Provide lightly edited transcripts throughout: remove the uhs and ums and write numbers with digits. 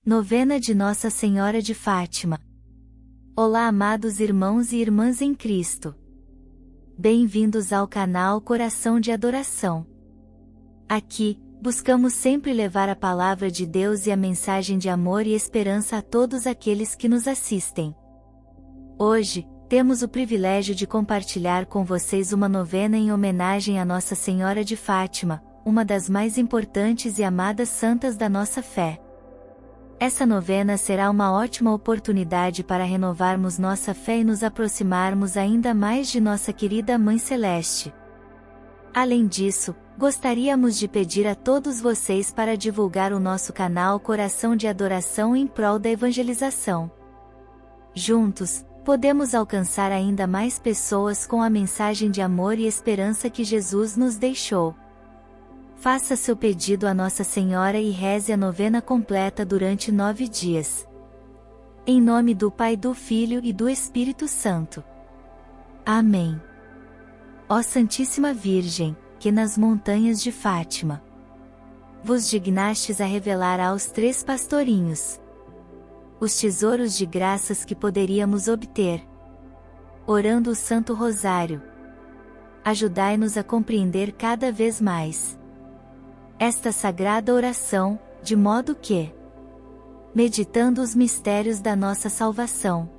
Novena de Nossa Senhora de Fátima. Olá, amados irmãos e irmãs em Cristo. Bem-vindos ao canal Coração de Adoração. Aqui, buscamos sempre levar a palavra de Deus e a mensagem de amor e esperança a todos aqueles que nos assistem. Hoje, temos o privilégio de compartilhar com vocês uma novena em homenagem a Nossa Senhora de Fátima, uma das mais importantes e amadas santas da nossa fé. Essa novena será uma ótima oportunidade para renovarmos nossa fé e nos aproximarmos ainda mais de nossa querida Mãe Celeste. Além disso, gostaríamos de pedir a todos vocês para divulgar o nosso canal Coração de Adoração em prol da evangelização. Juntos, podemos alcançar ainda mais pessoas com a mensagem de amor e esperança que Jesus nos deixou. Faça seu pedido a Nossa Senhora e reze a novena completa durante 9 dias. Em nome do Pai, do Filho e do Espírito Santo. Amém. Ó Santíssima Virgem, que nas montanhas de Fátima vos dignastes a revelar aos 3 pastorinhos os tesouros de graças que poderíamos obter, orando o Santo Rosário, ajudai-nos a compreender cada vez mais esta sagrada oração, de modo que, meditando os mistérios da nossa salvação,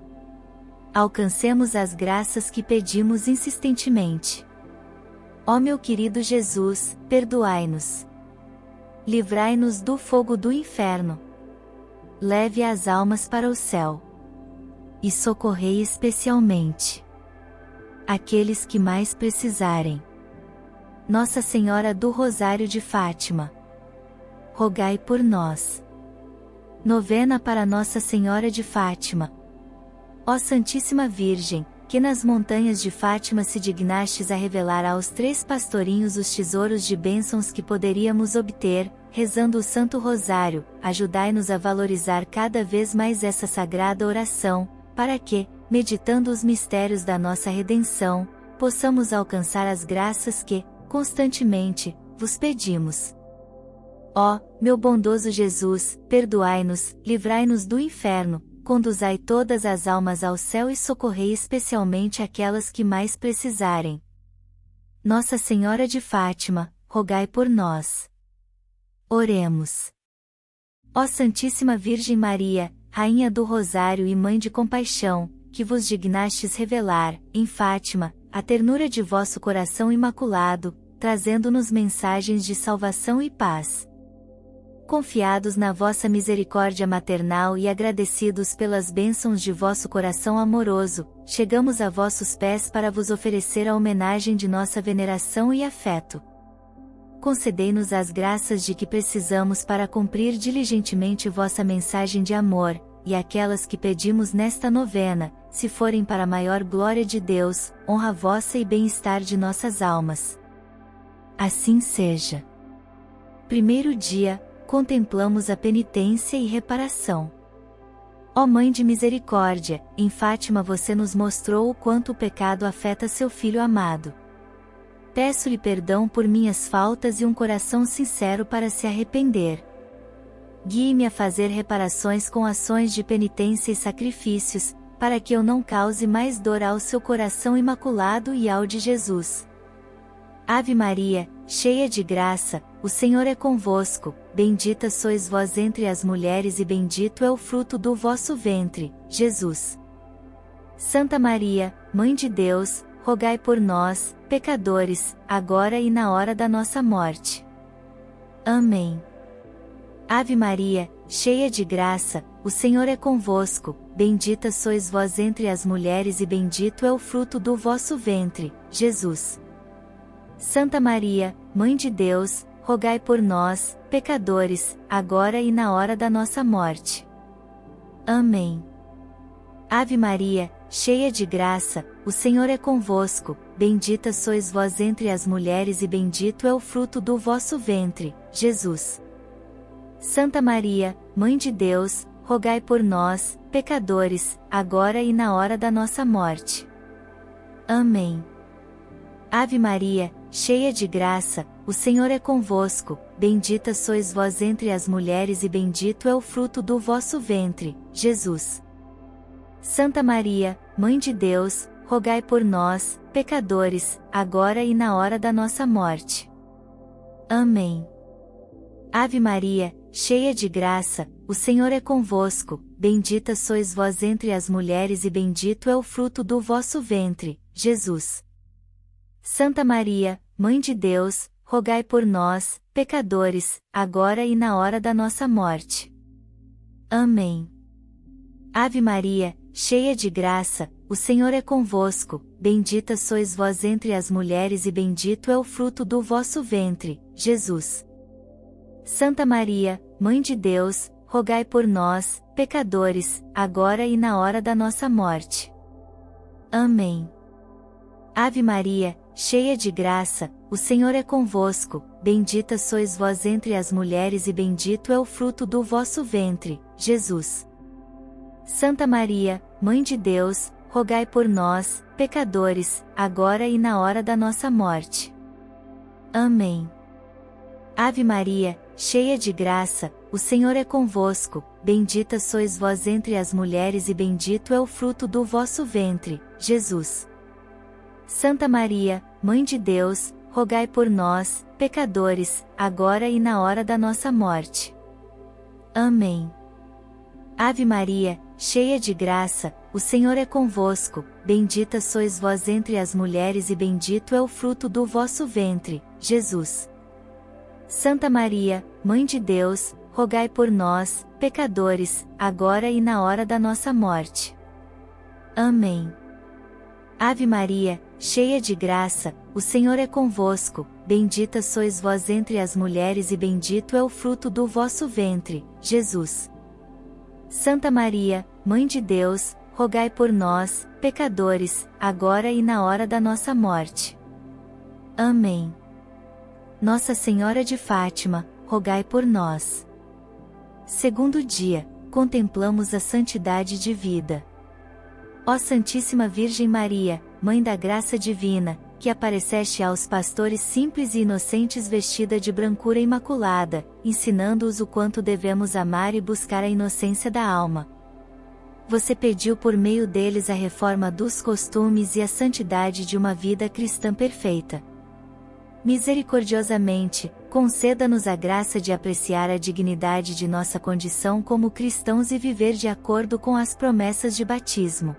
alcancemos as graças que pedimos insistentemente. Ó meu querido Jesus, perdoai-nos. Livrai-nos do fogo do inferno. Leve as almas para o céu. E socorrei especialmente aqueles que mais precisarem. Nossa Senhora do Rosário de Fátima, rogai por nós. Novena para Nossa Senhora de Fátima. Ó Santíssima Virgem, que nas montanhas de Fátima se dignastes a revelar aos 3 pastorinhos os tesouros de bênçãos que poderíamos obter, rezando o Santo Rosário, ajudai-nos a valorizar cada vez mais essa sagrada oração, para que, meditando os mistérios da nossa redenção, possamos alcançar as graças que, constantemente, vos pedimos. Ó, meu bondoso Jesus, perdoai-nos, livrai-nos do inferno, conduzai todas as almas ao céu e socorrei especialmente aquelas que mais precisarem. Nossa Senhora de Fátima, rogai por nós. Oremos. Ó Santíssima Virgem Maria, Rainha do Rosário e Mãe de Compaixão, que vos dignastes revelar, em Fátima, a ternura de vosso coração imaculado, trazendo-nos mensagens de salvação e paz. Confiados na vossa misericórdia maternal e agradecidos pelas bênçãos de vosso coração amoroso, chegamos a vossos pés para vos oferecer a homenagem de nossa veneração e afeto. Concedei-nos as graças de que precisamos para cumprir diligentemente vossa mensagem de amor, e aquelas que pedimos nesta novena, se forem para a maior glória de Deus, honra vossa e bem-estar de nossas almas. Assim seja. Primeiro dia, contemplamos a penitência e reparação. Ó Mãe de Misericórdia, em Fátima você nos mostrou o quanto o pecado afeta seu Filho amado. Peço-lhe perdão por minhas faltas e um coração sincero para se arrepender. Guie-me a fazer reparações com ações de penitência e sacrifícios, para que eu não cause mais dor ao seu coração imaculado e ao de Jesus. Ave Maria, cheia de graça, o Senhor é convosco, bendita sois vós entre as mulheres e bendito é o fruto do vosso ventre, Jesus. Santa Maria, Mãe de Deus, rogai por nós, pecadores, agora e na hora da nossa morte. Amém. Ave Maria, cheia de graça, o Senhor é convosco, bendita sois vós entre as mulheres e bendito é o fruto do vosso ventre, Jesus. Santa Maria, Mãe de Deus, rogai por nós, pecadores, agora e na hora da nossa morte. Amém. Ave Maria, cheia de graça, o Senhor é convosco, bendita sois vós entre as mulheres e bendito é o fruto do vosso ventre, Jesus. Santa Maria, Mãe de Deus, rogai por nós, pecadores, agora e na hora da nossa morte. Amém. Ave Maria, cheia de graça, o Senhor é convosco, bendita sois vós entre as mulheres e bendito é o fruto do vosso ventre, Jesus. Santa Maria, Mãe de Deus, rogai por nós, pecadores, agora e na hora da nossa morte. Amém. Ave Maria, cheia de graça, o Senhor é convosco, bendita sois vós entre as mulheres e bendito é o fruto do vosso ventre, Jesus. Santa Maria, Mãe de Deus, rogai por nós, pecadores, agora e na hora da nossa morte. Amém. Ave Maria, cheia de graça, o Senhor é convosco, bendita sois vós entre as mulheres e bendito é o fruto do vosso ventre, Jesus. Santa Maria, Mãe de Deus, rogai por nós, pecadores, agora e na hora da nossa morte. Amém. Ave Maria, cheia de graça, o Senhor é convosco, bendita sois vós entre as mulheres e bendito é o fruto do vosso ventre, Jesus. Santa Maria, Mãe de Deus, rogai por nós, pecadores, agora e na hora da nossa morte. Amém. Ave Maria, cheia de graça, o Senhor é convosco, bendita sois vós entre as mulheres e bendito é o fruto do vosso ventre, Jesus. Santa Maria, Mãe de Deus, rogai por nós, pecadores, agora e na hora da nossa morte. Amém. Ave Maria, cheia de graça, o Senhor é convosco, bendita sois vós entre as mulheres e bendito é o fruto do vosso ventre, Jesus. Santa Maria, Mãe de Deus, rogai por nós, pecadores, agora e na hora da nossa morte. Amém. Ave Maria, cheia de graça, o Senhor é convosco, bendita sois vós entre as mulheres e bendito é o fruto do vosso ventre, Jesus. Santa Maria, Mãe de Deus, rogai por nós, pecadores, agora e na hora da nossa morte. Amém. Nossa Senhora de Fátima, rogai por nós. Segundo dia, contemplamos a santidade de vida. Ó Santíssima Virgem Maria, Mãe da Graça Divina, que apareceste aos pastores simples e inocentes vestida de brancura imaculada, ensinando-os o quanto devemos amar e buscar a inocência da alma. Você pediu por meio deles a reforma dos costumes e a santidade de uma vida cristã perfeita. Misericordiosamente, conceda-nos a graça de apreciar a dignidade de nossa condição como cristãos e viver de acordo com as promessas de batismo.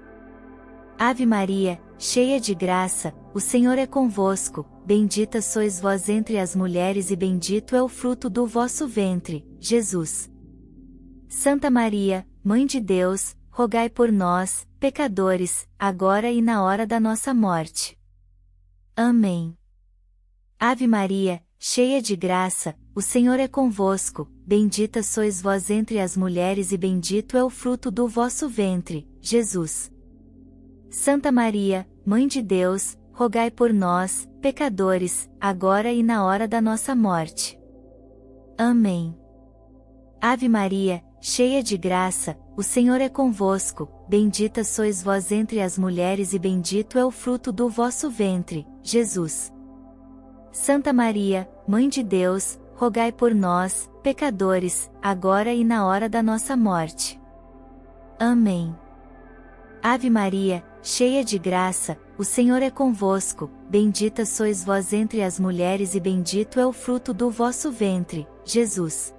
Ave Maria, cheia de graça, o Senhor é convosco, bendita sois vós entre as mulheres e bendito é o fruto do vosso ventre, Jesus. Santa Maria, Mãe de Deus, rogai por nós, pecadores, agora e na hora da nossa morte. Amém. Ave Maria, cheia de graça, o Senhor é convosco, bendita sois vós entre as mulheres e bendito é o fruto do vosso ventre, Jesus. Santa Maria, Mãe de Deus, rogai por nós, pecadores, agora e na hora da nossa morte. Amém. Ave Maria, cheia de graça, o Senhor é convosco, bendita sois vós entre as mulheres e bendito é o fruto do vosso ventre, Jesus. Santa Maria, Mãe de Deus, rogai por nós, pecadores, agora e na hora da nossa morte. Amém. Ave Maria, cheia de graça, o Senhor é convosco, bendita sois vós entre as mulheres e bendito é o fruto do vosso ventre, Jesus.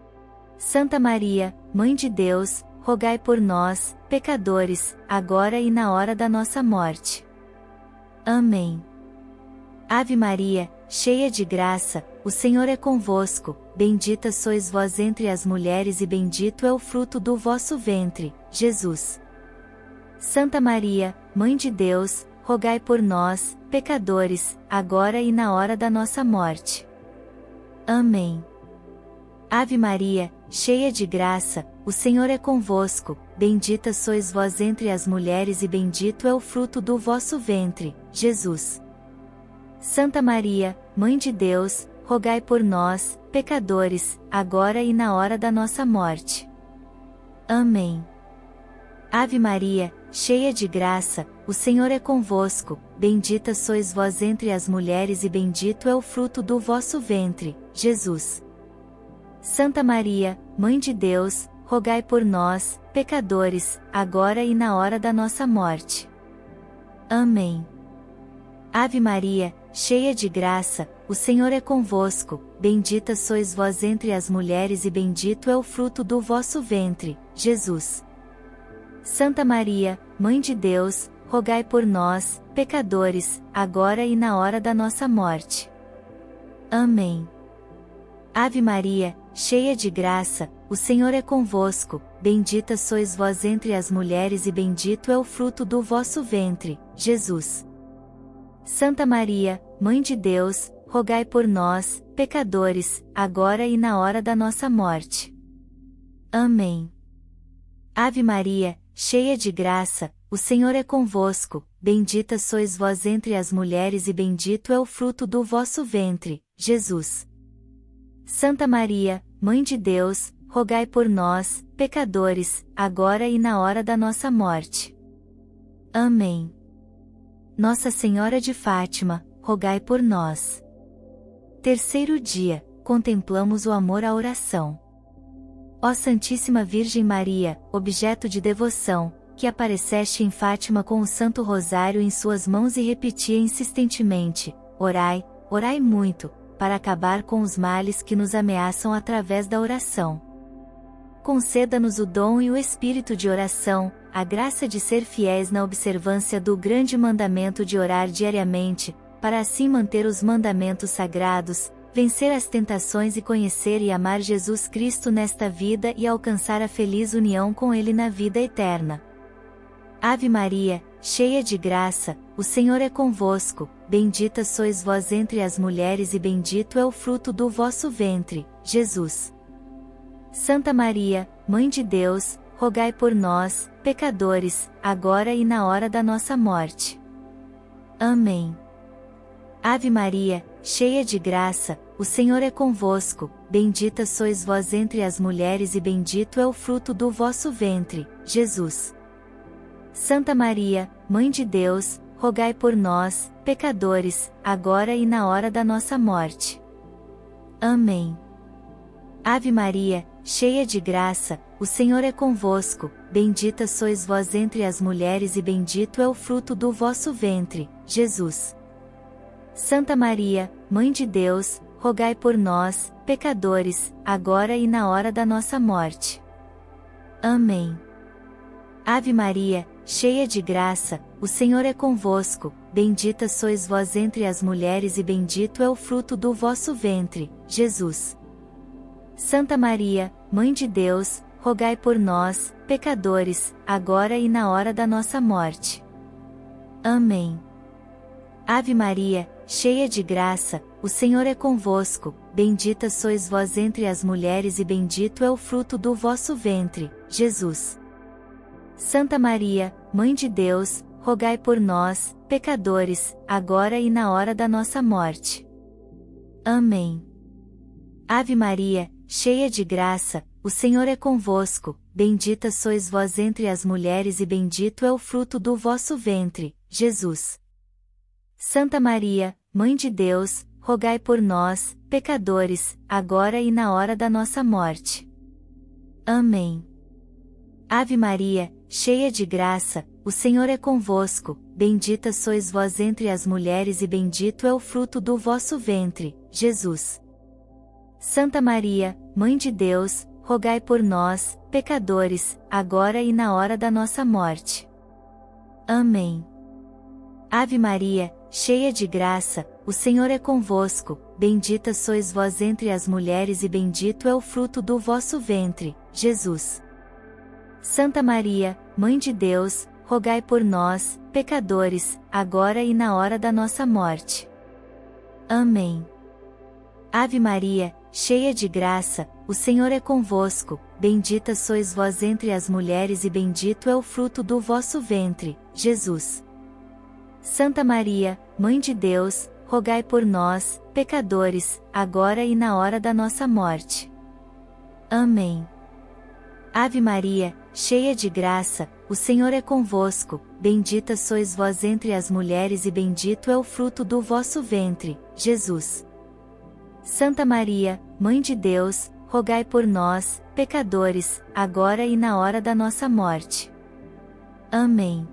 Santa Maria, Mãe de Deus, rogai por nós, pecadores, agora e na hora da nossa morte. Amém. Ave Maria, cheia de graça, o Senhor é convosco, bendita sois vós entre as mulheres e bendito é o fruto do vosso ventre, Jesus. Santa Maria, Mãe de Deus, rogai por nós, pecadores, agora e na hora da nossa morte. Amém. Ave Maria, cheia de graça, o Senhor é convosco, bendita sois vós entre as mulheres e bendito é o fruto do vosso ventre, Jesus. Santa Maria, Mãe de Deus, rogai por nós, pecadores, agora e na hora da nossa morte. Amém. Ave Maria, cheia de graça, o Senhor é convosco, bendita sois vós entre as mulheres e bendito é o fruto do vosso ventre, Jesus. Santa Maria, Mãe de Deus, rogai por nós, pecadores, agora e na hora da nossa morte. Amém. Ave Maria, cheia de graça, o Senhor é convosco, bendita sois vós entre as mulheres e bendito é o fruto do vosso ventre, Jesus. Santa Maria, Mãe de Deus, rogai por nós, pecadores, agora e na hora da nossa morte. Amém. Ave Maria, cheia de graça, o Senhor é convosco, bendita sois vós entre as mulheres e bendito é o fruto do vosso ventre, Jesus. Santa Maria, Mãe de Deus, rogai por nós, pecadores, agora e na hora da nossa morte. Amém. Ave Maria, cheia de graça, o Senhor é convosco, bendita sois vós entre as mulheres e bendito é o fruto do vosso ventre, Jesus. Santa Maria, Mãe de Deus, rogai por nós, pecadores, agora e na hora da nossa morte. Amém. Nossa Senhora de Fátima, rogai por nós. Terceiro dia, contemplamos o amor à oração. Ó Santíssima Virgem Maria, objeto de devoção, que apareceste em Fátima com o Santo Rosário em suas mãos e repetia insistentemente: orai, orai muito, para acabar com os males que nos ameaçam através da oração. Conceda-nos o dom e o espírito de oração, a graça de ser fiéis na observância do grande mandamento de orar diariamente, para assim manter os mandamentos sagrados, vencer as tentações e conhecer e amar Jesus Cristo nesta vida e alcançar a feliz união com Ele na vida eterna. Ave Maria, cheia de graça, o Senhor é convosco, bendita sois vós entre as mulheres e bendito é o fruto do vosso ventre, Jesus. Santa Maria, Mãe de Deus, rogai por nós, pecadores, agora e na hora da nossa morte. Amém. Ave Maria, cheia de graça, o Senhor é convosco, bendita sois vós entre as mulheres e bendito é o fruto do vosso ventre, Jesus. Santa Maria, Mãe de Deus, rogai por nós, pecadores, agora e na hora da nossa morte. Amém. Ave Maria, cheia de graça, o Senhor é convosco, bendita sois vós entre as mulheres e bendito é o fruto do vosso ventre, Jesus. Santa Maria, Mãe de Deus, rogai por nós, pecadores, agora e na hora da nossa morte. Amém. Ave Maria, cheia de graça, o Senhor é convosco, bendita sois vós entre as mulheres e bendito é o fruto do vosso ventre, Jesus. Santa Maria, Mãe de Deus, rogai por nós, pecadores, agora e na hora da nossa morte. Amém. Ave Maria, cheia de graça, o Senhor é convosco, bendita sois vós entre as mulheres e bendito é o fruto do vosso ventre, Jesus. Santa Maria, Mãe de Deus, rogai por nós, pecadores, agora e na hora da nossa morte. Amém. Ave Maria, cheia de graça, o Senhor é convosco, bendita sois vós entre as mulheres e bendito é o fruto do vosso ventre, Jesus. Santa Maria, Mãe de Deus, rogai por nós, pecadores, agora e na hora da nossa morte. Amém. Ave Maria, cheia de graça, o Senhor é convosco, bendita sois vós entre as mulheres e bendito é o fruto do vosso ventre, Jesus. Santa Maria, Mãe de Deus, rogai por nós, pecadores, agora e na hora da nossa morte. Amém. Ave Maria, cheia de graça, o Senhor é convosco, bendita sois vós entre as mulheres e bendito é o fruto do vosso ventre, Jesus. Santa Maria, Mãe de Deus, rogai por nós, pecadores, agora e na hora da nossa morte. Amém. Ave Maria, cheia de graça, o Senhor é convosco, bendita sois vós entre as mulheres e bendito é o fruto do vosso ventre, Jesus. Santa Maria, Mãe de Deus, rogai por nós, pecadores, agora e na hora da nossa morte. Amém. Ave Maria, cheia de graça, o Senhor é convosco, bendita sois vós entre as mulheres e bendito é o fruto do vosso ventre, Jesus. Santa Maria, Mãe de Deus, rogai por nós, pecadores, agora e na hora da nossa morte. Amém.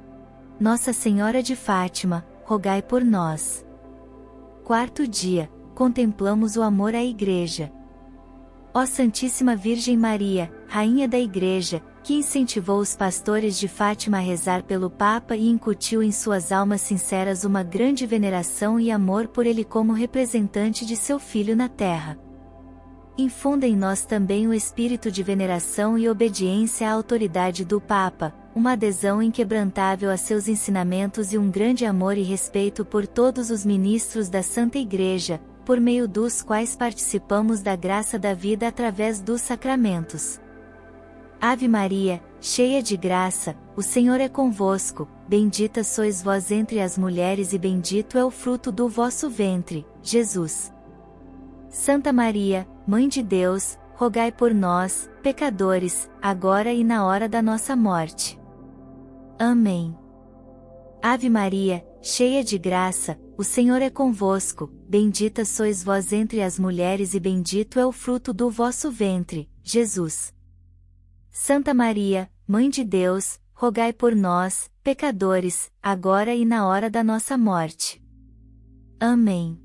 Nossa Senhora de Fátima, rogai por nós. Quarto dia, contemplamos o amor à Igreja. Ó Santíssima Virgem Maria, Rainha da Igreja, que incentivou os pastores de Fátima a rezar pelo Papa e incutiu em suas almas sinceras uma grande veneração e amor por ele como representante de seu Filho na terra. Infunda em nós também o espírito de veneração e obediência à autoridade do Papa, uma adesão inquebrantável a seus ensinamentos e um grande amor e respeito por todos os ministros da Santa Igreja, por meio dos quais participamos da graça da vida através dos sacramentos. Ave Maria, cheia de graça, o Senhor é convosco, bendita sois vós entre as mulheres e bendito é o fruto do vosso ventre, Jesus. Santa Maria, Mãe de Deus, rogai por nós, pecadores, agora e na hora da nossa morte. Amém. Ave Maria, cheia de graça, o Senhor é convosco, bendita sois vós entre as mulheres e bendito é o fruto do vosso ventre, Jesus. Santa Maria, Mãe de Deus, rogai por nós, pecadores, agora e na hora da nossa morte. Amém.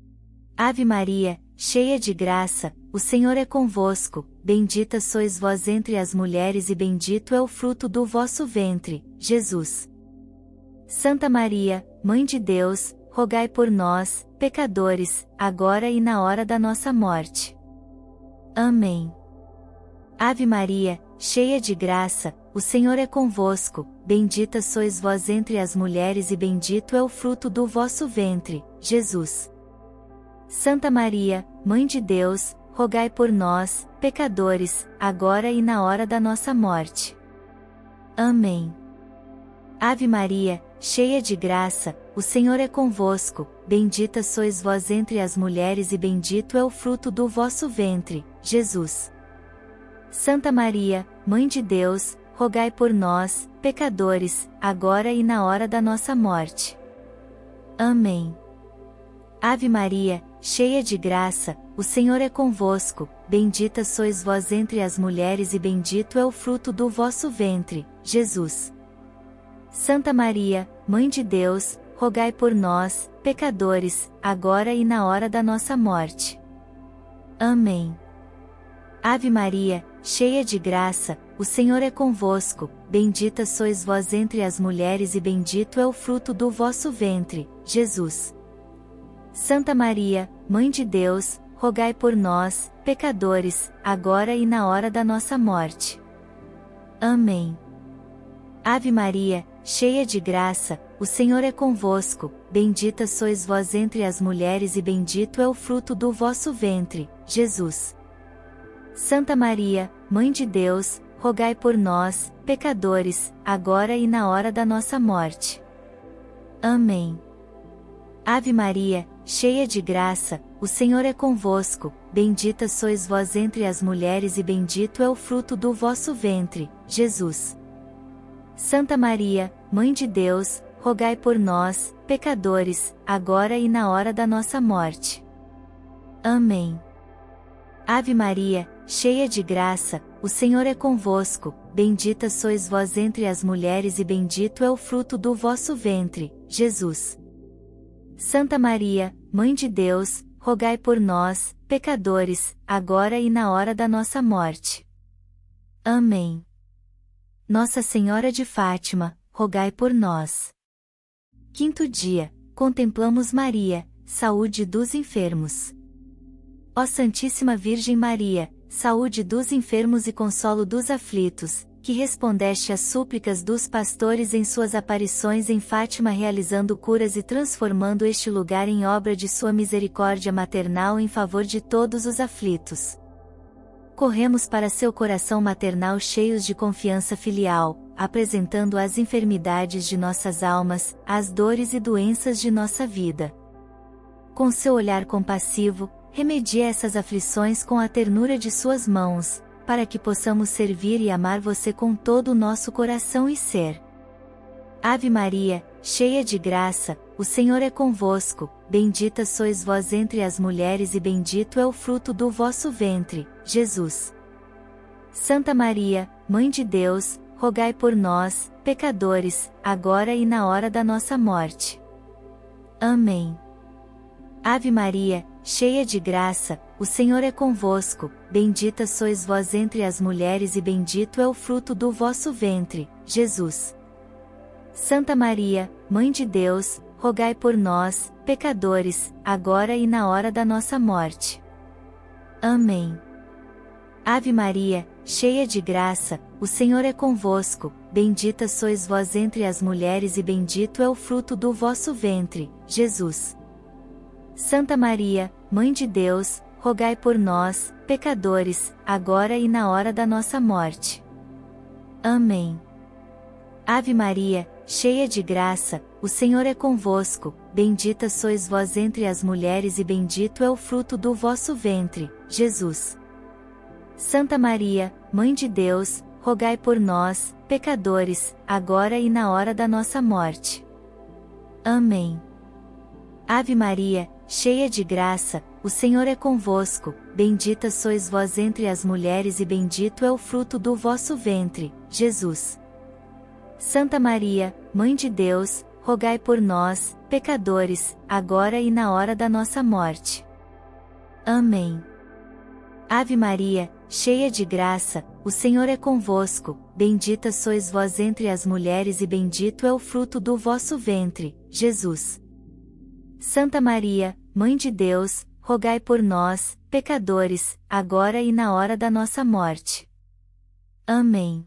Ave Maria, cheia de graça, o Senhor é convosco, bendita sois vós entre as mulheres e bendito é o fruto do vosso ventre, Jesus. Santa Maria, Mãe de Deus, rogai por nós, pecadores, agora e na hora da nossa morte. Amém. Ave Maria, cheia de graça, o Senhor é convosco, bendita sois vós entre as mulheres e bendito é o fruto do vosso ventre, Jesus. Santa Maria, Mãe de Deus, rogai por nós, pecadores, agora e na hora da nossa morte. Amém. Ave Maria, cheia de graça, o Senhor é convosco, bendita sois vós entre as mulheres e bendito é o fruto do vosso ventre, Jesus. Santa Maria, Mãe de Deus, rogai por nós, pecadores, agora e na hora da nossa morte. Amém. Ave Maria, cheia de graça, o Senhor é convosco, bendita sois vós entre as mulheres e bendito é o fruto do vosso ventre, Jesus. Santa Maria, Mãe de Deus, rogai por nós, pecadores, agora e na hora da nossa morte. Amém. Ave Maria, cheia de graça, o Senhor é convosco, bendita sois vós entre as mulheres e bendito é o fruto do vosso ventre, Jesus. Santa Maria, Mãe de Deus, rogai por nós, pecadores, agora e na hora da nossa morte. Amém. Ave Maria, cheia de graça, o Senhor é convosco, bendita sois vós entre as mulheres e bendito é o fruto do vosso ventre, Jesus. Santa Maria, Mãe de Deus, rogai por nós, pecadores, agora e na hora da nossa morte. Amém. Ave Maria, cheia de graça, o Senhor é convosco, bendita sois vós entre as mulheres e bendito é o fruto do vosso ventre, Jesus. Santa Maria, Mãe de Deus, rogai por nós, pecadores, agora e na hora da nossa morte. Amém. Ave Maria, cheia de graça, o Senhor é convosco, bendita sois vós entre as mulheres e bendito é o fruto do vosso ventre, Jesus. Santa Maria, Mãe de Deus, rogai por nós, pecadores, agora e na hora da nossa morte. Amém. Nossa Senhora de Fátima, rogai por nós. Quinto dia, contemplamos Maria, saúde dos enfermos. Ó Santíssima Virgem Maria, saúde dos enfermos e consolo dos aflitos, que respondeste às súplicas dos pastores em suas aparições em Fátima realizando curas e transformando este lugar em obra de sua misericórdia maternal em favor de todos os aflitos. Corremos para seu coração maternal cheios de confiança filial, apresentando as enfermidades de nossas almas, as dores e doenças de nossa vida. Com seu olhar compassivo, remedia essas aflições com a ternura de suas mãos, para que possamos servir e amar você com todo o nosso coração e ser. Ave Maria, cheia de graça, o Senhor é convosco, bendita sois vós entre as mulheres e bendito é o fruto do vosso ventre, Jesus. Santa Maria, Mãe de Deus, rogai por nós, pecadores, agora e na hora da nossa morte. Amém. Ave Maria, cheia de graça, o Senhor é convosco, bendita sois vós entre as mulheres e bendito é o fruto do vosso ventre, Jesus. Santa Maria, Mãe de Deus, rogai por nós, pecadores, agora e na hora da nossa morte. Amém. Ave Maria, cheia de graça, o Senhor é convosco, bendita sois vós entre as mulheres e bendito é o fruto do vosso ventre, Jesus. Santa Maria, Mãe de Deus, rogai por nós, pecadores, agora e na hora da nossa morte. Amém. Ave Maria, cheia de graça, o Senhor é convosco, bendita sois vós entre as mulheres e bendito é o fruto do vosso ventre, Jesus. Santa Maria, Mãe de Deus, rogai por nós, pecadores, agora e na hora da nossa morte. Amém. Ave Maria, cheia de graça, o Senhor é convosco, bendita sois vós entre as mulheres e bendito é o fruto do vosso ventre, Jesus. Santa Maria, Mãe de Deus, rogai por nós, pecadores, agora e na hora da nossa morte. Amém. Ave Maria, cheia de graça, o Senhor é convosco, bendita sois vós entre as mulheres e bendito é o fruto do vosso ventre, Jesus. Santa Maria, Mãe de Deus, rogai por nós, pecadores, agora e na hora da nossa morte. Amém.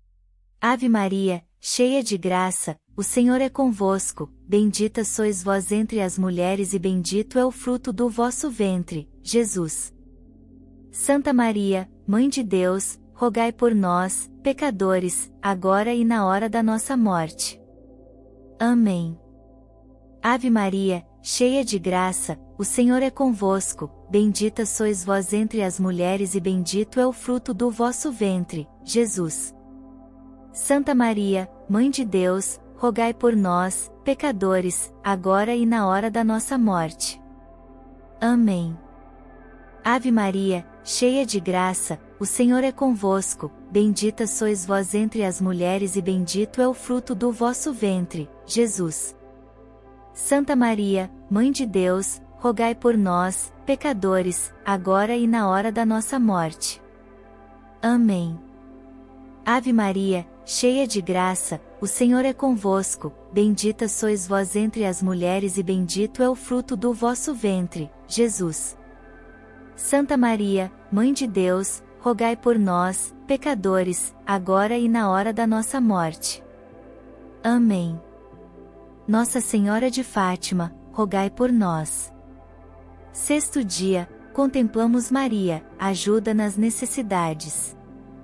Ave Maria, cheia de graça, o Senhor é convosco, bendita sois vós entre as mulheres e bendito é o fruto do vosso ventre, Jesus. Santa Maria, Mãe de Deus, rogai por nós, pecadores, agora e na hora da nossa morte. Amém. Ave Maria, cheia de graça, o Senhor é convosco, bendita sois vós entre as mulheres e bendito é o fruto do vosso ventre, Jesus. Santa Maria, Mãe de Deus, rogai por nós, pecadores, agora e na hora da nossa morte. Amém. Ave Maria, cheia de graça, o Senhor é convosco, bendita sois vós entre as mulheres e bendito é o fruto do vosso ventre, Jesus. Santa Maria, Mãe de Deus, rogai por nós, pecadores, agora e na hora da nossa morte. Amém. Ave Maria, cheia de graça, o Senhor é convosco, bendita sois vós entre as mulheres e bendito é o fruto do vosso ventre, Jesus. Santa Maria, Mãe de Deus, rogai por nós, pecadores, agora e na hora da nossa morte. Amém. Nossa Senhora de Fátima, rogai por nós. Sexto dia, contemplamos Maria, ajuda nas necessidades.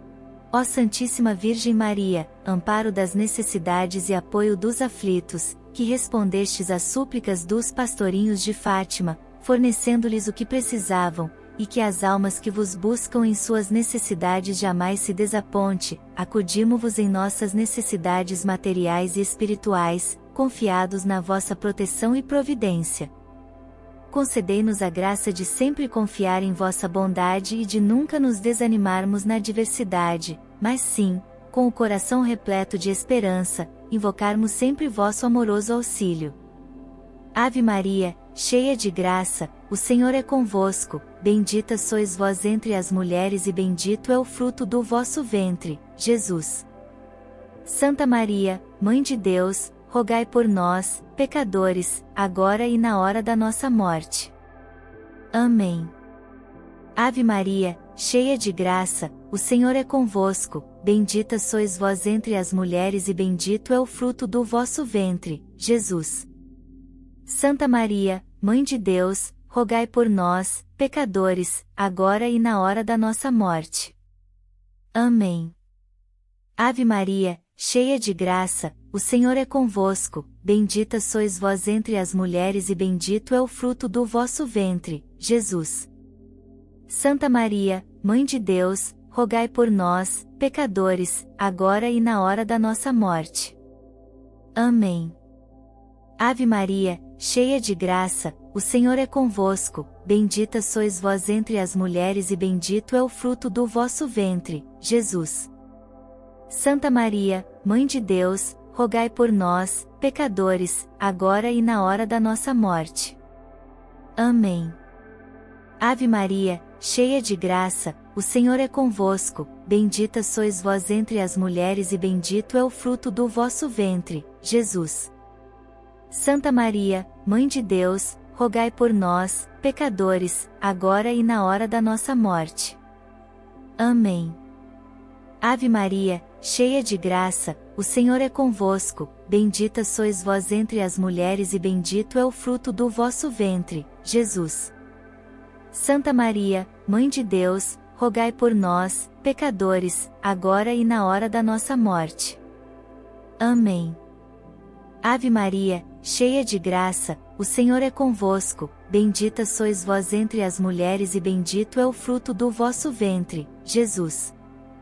Ó Santíssima Virgem Maria, amparo das necessidades e apoio dos aflitos, que respondestes às súplicas dos pastorinhos de Fátima, fornecendo-lhes o que precisavam, e que as almas que vos buscam em suas necessidades jamais se desaponte, acudimo-vos em nossas necessidades materiais e espirituais, confiados na vossa proteção e providência. Concedei-nos a graça de sempre confiar em vossa bondade e de nunca nos desanimarmos na adversidade, mas sim, com o coração repleto de esperança, invocarmos sempre vosso amoroso auxílio. Ave Maria, cheia de graça, o Senhor é convosco, bendita sois vós entre as mulheres e bendito é o fruto do vosso ventre, Jesus. Santa Maria, Mãe de Deus, rogai por nós, pecadores, agora e na hora da nossa morte. Amém. Ave Maria, cheia de graça, o Senhor é convosco, bendita sois vós entre as mulheres e bendito é o fruto do vosso ventre, Jesus. Santa Maria, Mãe de Deus, rogai por nós, pecadores, agora e na hora da nossa morte. Amém. Ave Maria, cheia de graça, o Senhor é convosco, bendita sois vós entre as mulheres e bendito é o fruto do vosso ventre, Jesus. Santa Maria, Mãe de Deus, rogai por nós, pecadores, agora e na hora da nossa morte. Amém. Ave Maria, cheia de graça, o Senhor é convosco, bendita sois vós entre as mulheres e bendito é o fruto do vosso ventre, Jesus. Santa Maria, Mãe de Deus, rogai por nós, pecadores, agora e na hora da nossa morte. Amém. Ave Maria, cheia de graça, o Senhor é convosco, bendita sois vós entre as mulheres e bendito é o fruto do vosso ventre, Jesus. Santa Maria, Mãe de Deus, rogai por nós, pecadores, agora e na hora da nossa morte. Amém. Ave Maria, cheia de graça, o Senhor é convosco, bendita sois vós entre as mulheres e bendito é o fruto do vosso ventre, Jesus. Santa Maria, Mãe de Deus, rogai por nós, pecadores, agora e na hora da nossa morte. Amém. Ave Maria, cheia de graça, o Senhor é convosco, bendita sois vós entre as mulheres e bendito é o fruto do vosso ventre, Jesus.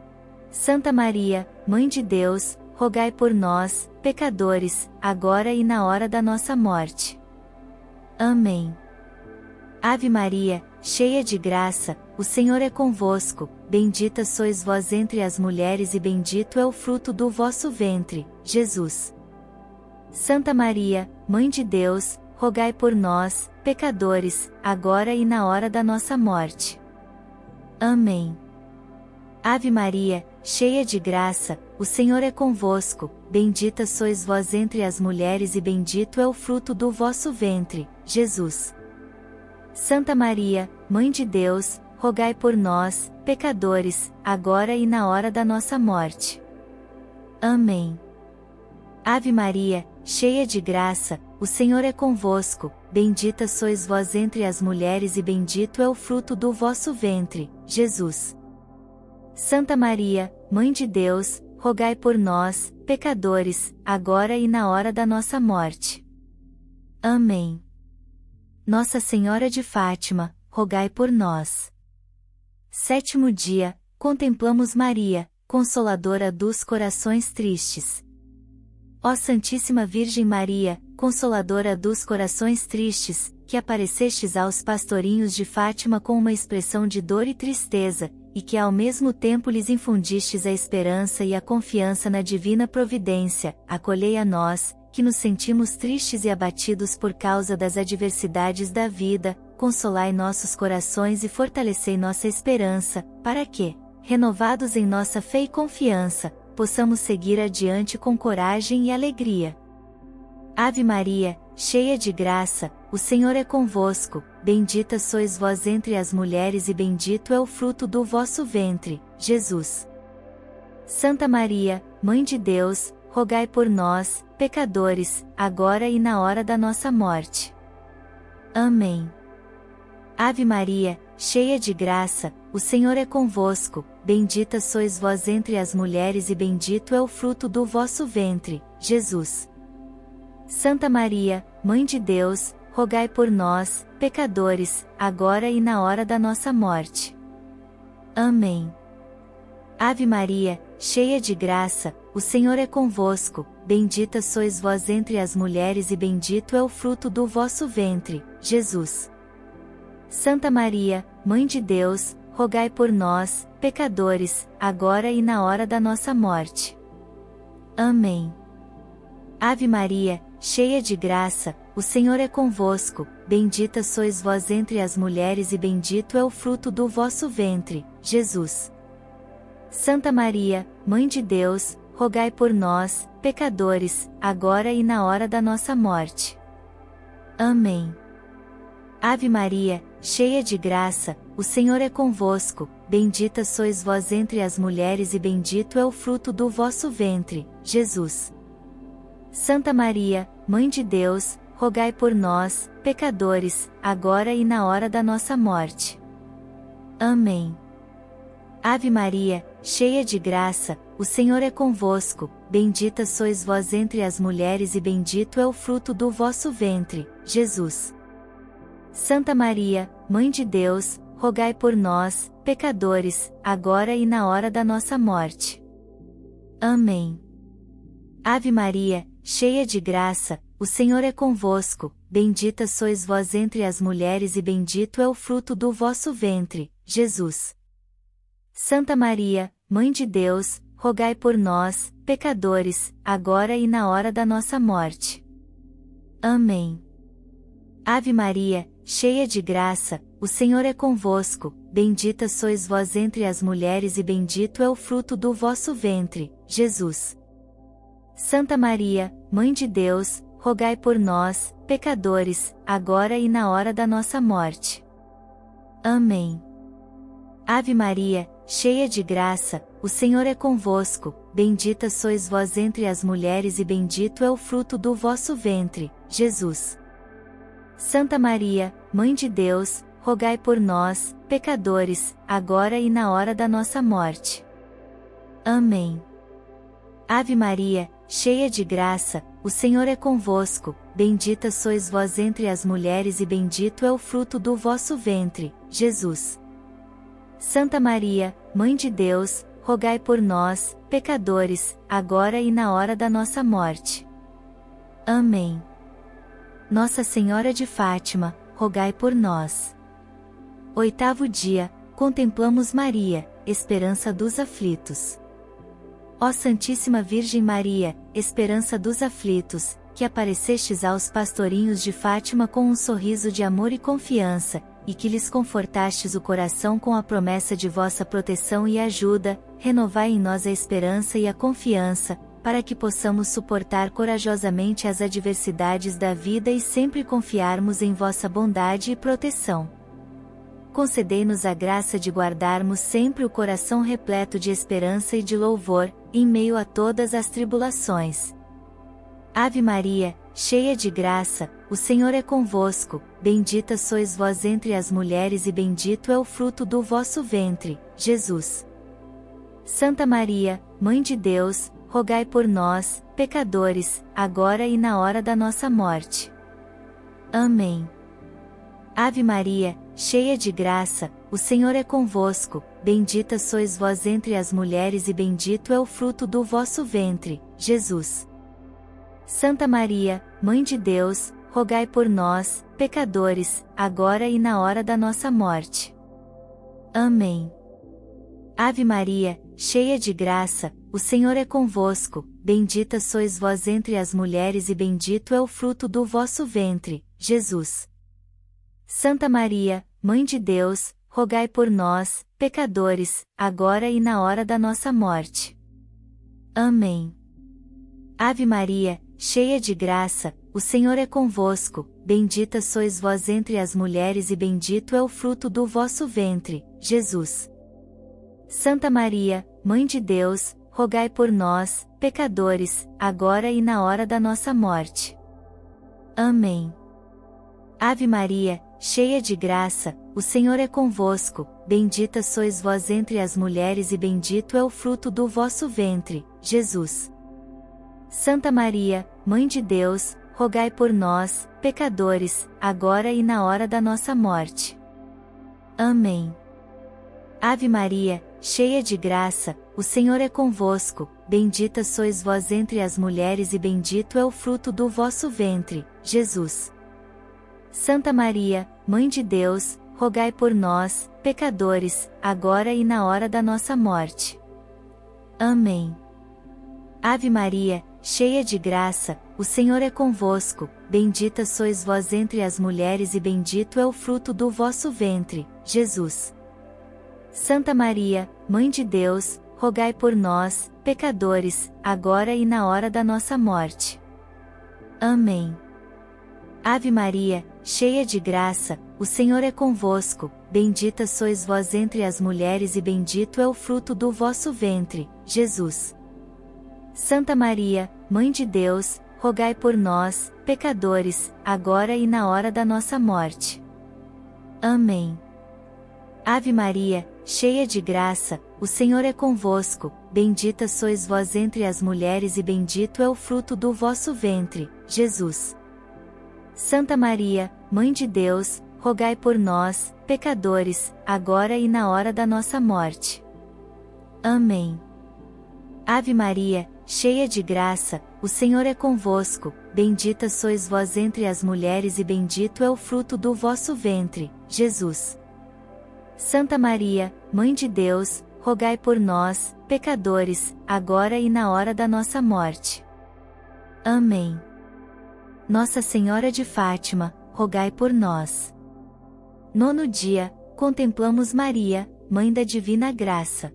Santa Maria, Mãe de Deus, rogai por nós, pecadores, agora e na hora da nossa morte. Amém. Ave Maria, cheia de graça, o Senhor é convosco, bendita sois vós entre as mulheres e bendito é o fruto do vosso ventre, Jesus. Santa Maria, Mãe de Deus, rogai por nós, pecadores, agora e na hora da nossa morte. Amém. Ave Maria, cheia de graça, o Senhor é convosco, bendita sois vós entre as mulheres e bendito é o fruto do vosso ventre, Jesus. Santa Maria, Mãe de Deus, rogai por nós, pecadores, agora e na hora da nossa morte. Amém. Ave Maria, cheia de graça, o Senhor é convosco, bendita sois vós entre as mulheres e bendito é o fruto do vosso ventre, Jesus. Santa Maria, Mãe de Deus, rogai por nós, pecadores, agora e na hora da nossa morte. Amém. Nossa Senhora de Fátima, rogai por nós. Sétimo dia, contemplamos Maria, Consoladora dos corações tristes. Ó Santíssima Virgem Maria, Consoladora dos corações tristes, que aparecestes aos pastorinhos de Fátima com uma expressão de dor e tristeza, e que ao mesmo tempo lhes infundistes a esperança e a confiança na divina providência, acolhei a nós, que nos sentimos tristes e abatidos por causa das adversidades da vida, consolai nossos corações e fortalecei nossa esperança, para que, renovados em nossa fé e confiança, possamos seguir adiante com coragem e alegria. Ave Maria, cheia de graça, o Senhor é convosco, bendita sois vós entre as mulheres e bendito é o fruto do vosso ventre, Jesus. Santa Maria, Mãe de Deus, rogai por nós, pecadores, agora e na hora da nossa morte. Amém. Ave Maria, cheia de graça, o Senhor é convosco, bendita sois vós entre as mulheres e bendito é o fruto do vosso ventre, Jesus. Santa Maria, Mãe de Deus, rogai por nós, pecadores, agora e na hora da nossa morte. Amém. Ave Maria, cheia de graça, o Senhor é convosco, bendita sois vós entre as mulheres e bendito é o fruto do vosso ventre, Jesus. Santa Maria, Mãe de Deus, rogai por nós, pecadores, agora e na hora da nossa morte. Amém. Ave Maria, cheia de graça, o Senhor é convosco, bendita sois vós entre as mulheres e bendito é o fruto do vosso ventre, Jesus. Santa Maria, Mãe de Deus, rogai por nós, pecadores, agora e na hora da nossa morte. Amém. Ave Maria, cheia de graça, o Senhor é convosco, bendita sois vós entre as mulheres e bendito é o fruto do vosso ventre, Jesus. Santa Maria, Mãe de Deus, rogai por nós, pecadores, agora e na hora da nossa morte. Amém. Ave Maria, cheia de graça, o Senhor é convosco, bendita sois vós entre as mulheres e bendito é o fruto do vosso ventre, Jesus. Santa Maria, Mãe de Deus, rogai por nós, pecadores, agora e na hora da nossa morte. Amém. Ave Maria, cheia de graça, o Senhor é convosco, bendita sois vós entre as mulheres e bendito é o fruto do vosso ventre, Jesus. Santa Maria, Mãe de Deus, rogai por nós, pecadores, agora e na hora da nossa morte. Amém. Ave Maria, cheia de graça, o Senhor é convosco, bendita sois vós entre as mulheres e bendito é o fruto do vosso ventre, Jesus. Santa Maria, Mãe de Deus, rogai por nós, pecadores, agora e na hora da nossa morte. Amém. Ave Maria, cheia de graça, o Senhor é convosco, bendita sois vós entre as mulheres e bendito é o fruto do vosso ventre, Jesus. Santa Maria, Mãe de Deus, rogai por nós, pecadores, agora e na hora da nossa morte. Amém. Ave Maria, cheia de graça, o Senhor é convosco, bendita sois vós entre as mulheres e bendito é o fruto do vosso ventre, Jesus. Santa Maria, Mãe de Deus, rogai por nós, pecadores, agora e na hora da nossa morte. Amém. Nossa Senhora de Fátima, rogai por nós. 8º dia, contemplamos Maria, esperança dos aflitos. Ó Santíssima Virgem Maria, esperança dos aflitos, que aparecestes aos pastorinhos de Fátima com um sorriso de amor e confiança, e que lhes confortastes o coração com a promessa de vossa proteção e ajuda, renovai em nós a esperança e a confiança, para que possamos suportar corajosamente as adversidades da vida e sempre confiarmos em vossa bondade e proteção. Concedei-nos a graça de guardarmos sempre o coração repleto de esperança e de louvor, em meio a todas as tribulações. Ave Maria, cheia de graça, o Senhor é convosco, bendita sois vós entre as mulheres e bendito é o fruto do vosso ventre, Jesus. Santa Maria, Mãe de Deus, rogai por nós, pecadores, agora e na hora da nossa morte. Amém. Ave Maria, cheia de graça, o Senhor é convosco, bendita sois vós entre as mulheres e bendito é o fruto do vosso ventre, Jesus. Santa Maria, Mãe de Deus, rogai por nós, pecadores, agora e na hora da nossa morte. Amém. Ave Maria, cheia de graça, o Senhor é convosco, bendita sois vós entre as mulheres e bendito é o fruto do vosso ventre, Jesus. Santa Maria, Mãe de Deus, rogai por nós, pecadores, agora e na hora da nossa morte. Amém. Ave Maria, cheia de graça, o Senhor é convosco, bendita sois vós entre as mulheres e bendito é o fruto do vosso ventre, Jesus. Santa Maria, Mãe de Deus, rogai por nós, pecadores, agora e na hora da nossa morte. Amém. Ave Maria, cheia de graça, o Senhor é convosco, bendita sois vós entre as mulheres e bendito é o fruto do vosso ventre, Jesus. Santa Maria, Mãe de Deus, rogai por nós, pecadores, agora e na hora da nossa morte. Amém. Ave Maria, cheia de graça, o Senhor é convosco, bendita sois vós entre as mulheres e bendito é o fruto do vosso ventre, Jesus. Santa Maria, Mãe de Deus, rogai por nós, pecadores, agora e na hora da nossa morte. Amém. Ave Maria, cheia de graça, o Senhor é convosco, bendita sois vós entre as mulheres e bendito é o fruto do vosso ventre, Jesus. Santa Maria, Mãe de Deus, rogai por nós, pecadores, agora e na hora da nossa morte. Amém. Ave Maria, cheia de graça, o Senhor é convosco, bendita sois vós entre as mulheres e bendito é o fruto do vosso ventre, Jesus. Santa Maria, Mãe de Deus, rogai por nós, pecadores, agora e na hora da nossa morte. Amém. Ave Maria, cheia de graça, o Senhor é convosco, bendita sois vós entre as mulheres e bendito é o fruto do vosso ventre, Jesus. Santa Maria, Mãe de Deus, rogai por nós, pecadores, agora e na hora da nossa morte. Amém. Ave Maria, cheia de graça, o Senhor é convosco, bendita sois vós entre as mulheres e bendito é o fruto do vosso ventre, Jesus. Santa Maria, Mãe de Deus, rogai por nós, pecadores, agora e na hora da nossa morte. Amém. Nossa Senhora de Fátima, rogai por nós. Nono dia, contemplamos Maria, Mãe da Divina Graça.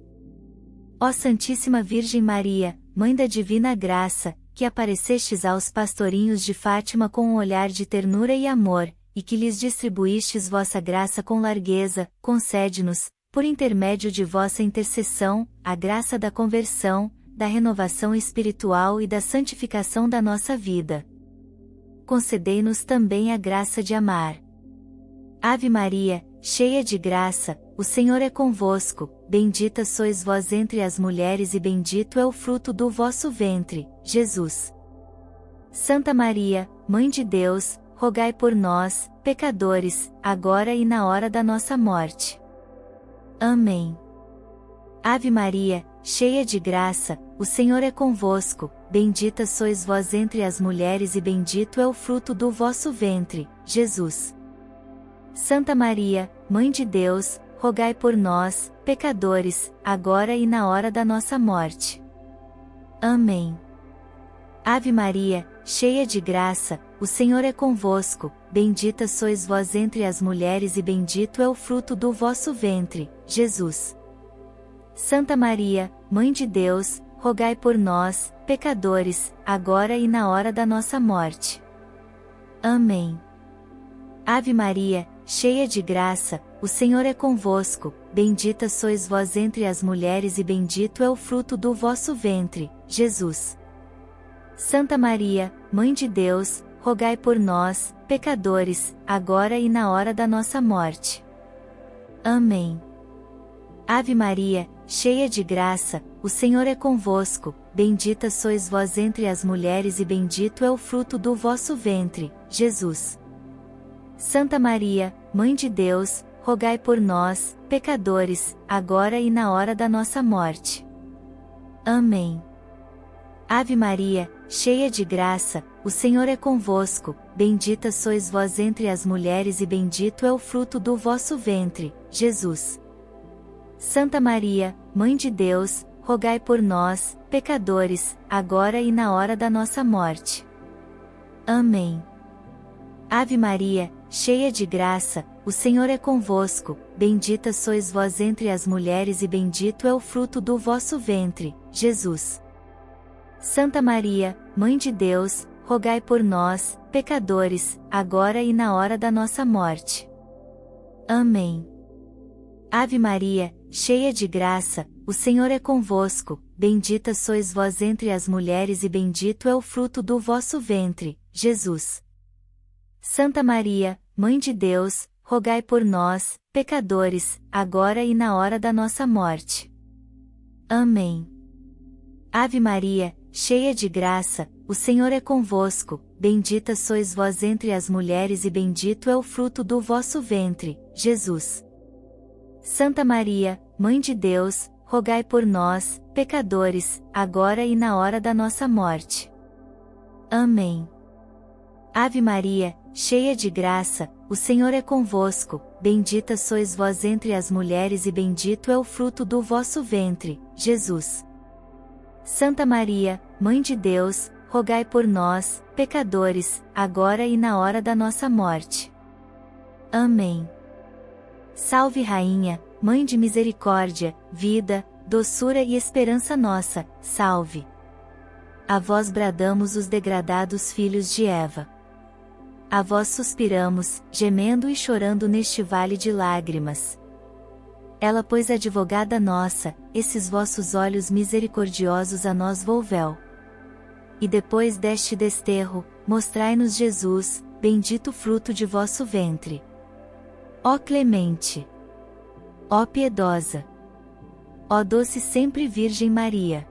Ó Santíssima Virgem Maria, Mãe da Divina Graça, que aparecestes aos pastorinhos de Fátima com um olhar de ternura e amor, e que lhes distribuístes vossa graça com largueza, concede-nos, por intermédio de vossa intercessão, a graça da conversão, da renovação espiritual e da santificação da nossa vida. Concedei-nos também a graça de amar. Ave Maria, cheia de graça, o Senhor é convosco, bendita sois vós entre as mulheres e bendito é o fruto do vosso ventre, Jesus. Santa Maria, Mãe de Deus, rogai por nós, pecadores, agora e na hora da nossa morte. Amém. Ave Maria, cheia de graça, o Senhor é convosco, bendita sois vós entre as mulheres e bendito é o fruto do vosso ventre, Jesus. Santa Maria, Mãe de Deus, rogai por nós, pecadores, agora e na hora da nossa morte. Amém. Ave Maria, cheia de graça, o Senhor é convosco, bendita sois vós entre as mulheres e bendito é o fruto do vosso ventre, Jesus. Santa Maria, Mãe de Deus, rogai por nós, pecadores, agora e na hora da nossa morte. Amém. Ave Maria, cheia de graça, o Senhor é convosco, bendita sois vós entre as mulheres e bendito é o fruto do vosso ventre, Jesus. Santa Maria, Mãe de Deus, rogai por nós, pecadores, agora e na hora da nossa morte. Amém. Ave Maria, cheia de graça, o Senhor é convosco, bendita sois vós entre as mulheres e bendito é o fruto do vosso ventre, Jesus. Santa Maria, Mãe de Deus, rogai por nós, pecadores, agora e na hora da nossa morte. Amém. Ave Maria, cheia de graça, o Senhor é convosco, bendita sois vós entre as mulheres e bendito é o fruto do vosso ventre, Jesus. Santa Maria, Mãe de Deus, rogai por nós, pecadores, agora e na hora da nossa morte. Amém. Ave Maria, cheia de graça, o Senhor é convosco, bendita sois vós entre as mulheres e bendito é o fruto do vosso ventre, Jesus. Santa Maria, Mãe de Deus, rogai por nós, pecadores, agora e na hora da nossa morte. Amém. Ave Maria, cheia de graça, o Senhor é convosco, bendita sois vós entre as mulheres e bendito é o fruto do vosso ventre, Jesus. Santa Maria, Mãe de Deus, rogai por nós, pecadores, agora e na hora da nossa morte. Amém. Ave Maria, cheia de graça, o Senhor é convosco, bendita sois vós entre as mulheres e bendito é o fruto do vosso ventre, Jesus. Santa Maria, Mãe de Deus, rogai por nós, pecadores, agora e na hora da nossa morte. Amém. Ave Maria, cheia de graça, o Senhor é convosco, bendita sois vós entre as mulheres e bendito é o fruto do vosso ventre, Jesus. Santa Maria, Mãe de Deus, rogai por nós, pecadores, agora e na hora da nossa morte. Amém. Salve Rainha, Mãe de misericórdia, vida, doçura e esperança nossa, salve. A vós bradamos os degradados filhos de Eva. A vós suspiramos, gemendo e chorando neste vale de lágrimas. Ela, pois, advogada nossa, esses vossos olhos misericordiosos a nós volveu. E depois deste desterro, mostrai-nos Jesus, bendito fruto de vosso ventre. Ó clemente! Ó piedosa! Ó doce sempre Virgem Maria!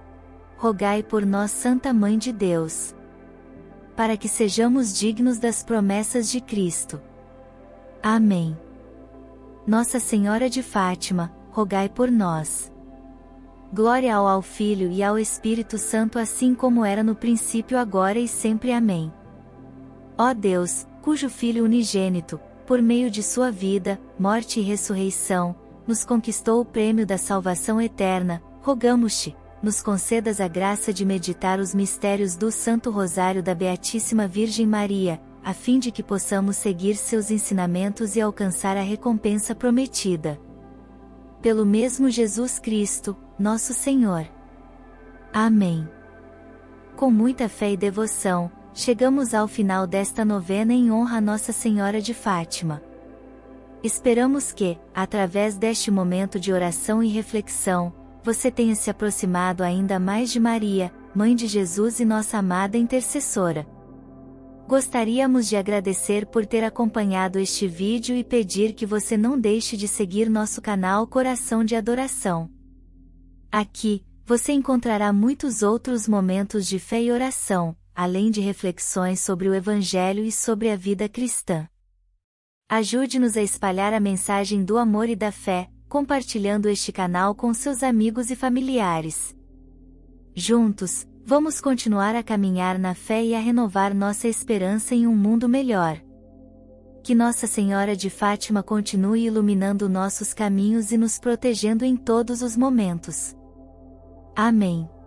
Rogai por nós, Santa Mãe de Deus, para que sejamos dignos das promessas de Cristo. Amém. Nossa Senhora de Fátima, rogai por nós. Glória ao Filho e ao Espírito Santo, assim como era no princípio, agora e sempre. Amém. Ó Deus, cujo Filho unigênito, por meio de sua vida, morte e ressurreição, nos conquistou o prêmio da salvação eterna, rogamos-te, nos concedas a graça de meditar os mistérios do Santo Rosário da Beatíssima Virgem Maria, a fim de que possamos seguir seus ensinamentos e alcançar a recompensa prometida. Pelo mesmo Jesus Cristo, nosso Senhor. Amém. Com muita fé e devoção, chegamos ao final desta novena em honra a Nossa Senhora de Fátima. Esperamos que, através deste momento de oração e reflexão, você tenha se aproximado ainda mais de Maria, Mãe de Jesus e nossa amada intercessora. Gostaríamos de agradecer por ter acompanhado este vídeo e pedir que você não deixe de seguir nosso canal Coração de Adoração. Aqui, você encontrará muitos outros momentos de fé e oração, além de reflexões sobre o Evangelho e sobre a vida cristã. Ajude-nos a espalhar a mensagem do amor e da fé, compartilhando este canal com seus amigos e familiares. Juntos, vamos continuar a caminhar na fé e a renovar nossa esperança em um mundo melhor. Que Nossa Senhora de Fátima continue iluminando nossos caminhos e nos protegendo em todos os momentos. Amém.